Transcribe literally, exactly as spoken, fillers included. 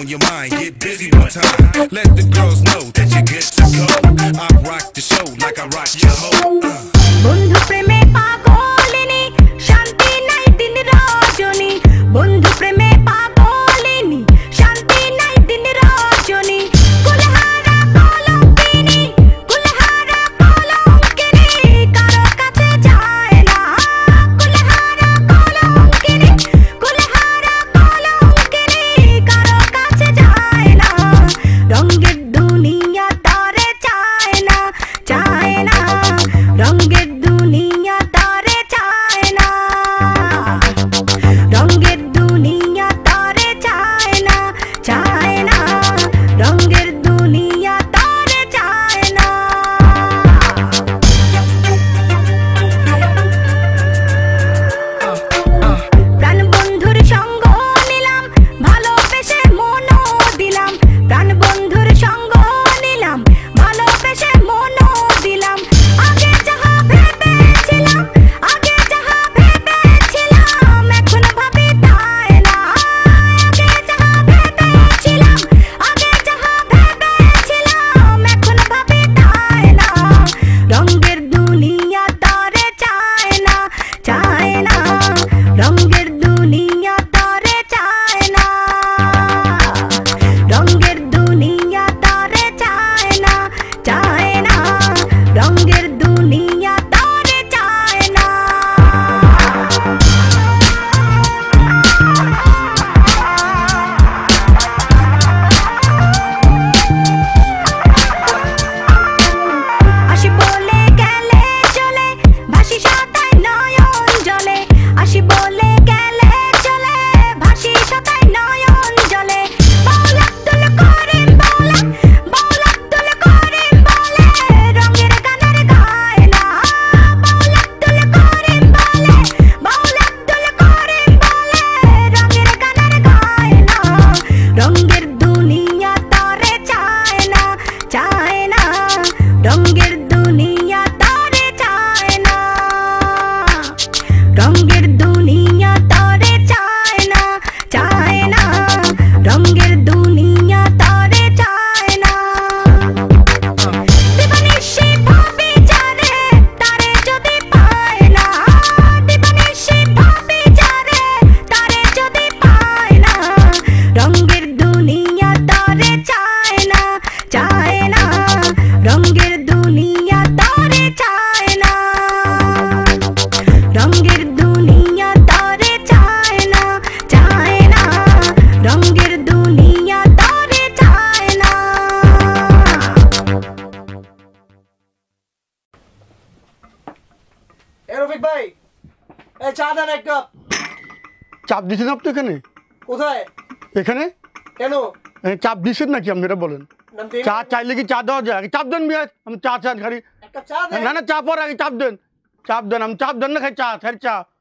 on your mind. Get busy one time. Let the girls know that you get to go. I rock the show like I rock your hoe. বন্ধু প্রেমে পাগলিনী শান্তি নাই দিন রজনী বন্ধু প্রেমে পাগলিনী শান্তি নাই দিন রজনী কুলহারা কলঙ্কিনী কুলহারা কলঙ্কিনী কারো কাছে যায় না কুলহারা কলঙ্কিনী কুলহারা কলঙ্কিনী কারো কাছে যায় না রঙের দুনিয়া তারে চায় না চায় না রঙের দুনিয়া তারে চায় না রঙের দুনিয়া তারে চায় না চায় না রঙের দুনিয়া তারে চায় না প্রাণ বন্ধুর সঙ্গ নিলাম ভালোবেসে মনও দিলাম প্রাণ বন্ধুর সঙ্গ নিলাম ভালোবেসে মনও দিলাম আগে যাহা ভেবেছিলাম আগে যাহা ভেবেছিলাম এখন ভাবি তাই না আগে যাহা ভেবেছিলাম আগে যাহা ভেবেছিলাম এখন ভাবি তাই না রঙের দুনিয়া তারে চায় না চায় না রঙের দুনিয়া তারে চায় না রঙের দুনিয়া তারে চায় না চায় না রঙের দুনিয়া তারে চায় না আসি বলে গেলে চলে ভাসি সাতায় নয়ন জলে আসি বলে গেলে চলে ভাসি সাতায় নয়ন জলে বাউল আব্দুল করিম বলে বাউল আব্দুল করিম বলে রঙের গানের গায় না বাউল আব্দুল করিম বলে বাউল আব্দুল করিম বলে রঙের গানের গায় না রঙের দুনিয়া তারে চায় না চায় না রঙের দুনিয়া তারে চায় না রঙের দুনিয়া তারে চায় না চায় না রঙের দুনিয়া তারে চায় না দিবানিশি ভাবি যারে তারে যদি পায় না দিবানিশি ভাবি যারে তারে যদি পায় না রঙের দুনিয়া তারে চায় না চায় না রঙের দুনিয়া তারে চায় না রঙের দুনিয়া তারে চায় না চায় না রঙের দুনিয়া তারে চায় না এ রফিক ভাই এই চা দেন এক কাপ চাপ দিচ্ছেন আপনি এখানে কোথায় এখানে কেন এ, চাপ দিচ্ছেন নাকি আপনি এটা বলেন নাম দিন চা চাইলে কি চা দেওয়া যায় আগে চাপ দেন মিয়া আমি চা চান খালি এক কাপ চা দেন না না চা পর আগে চাপ দেন চাপ দেন আমি চাপ দেন না খাই চা খাই চা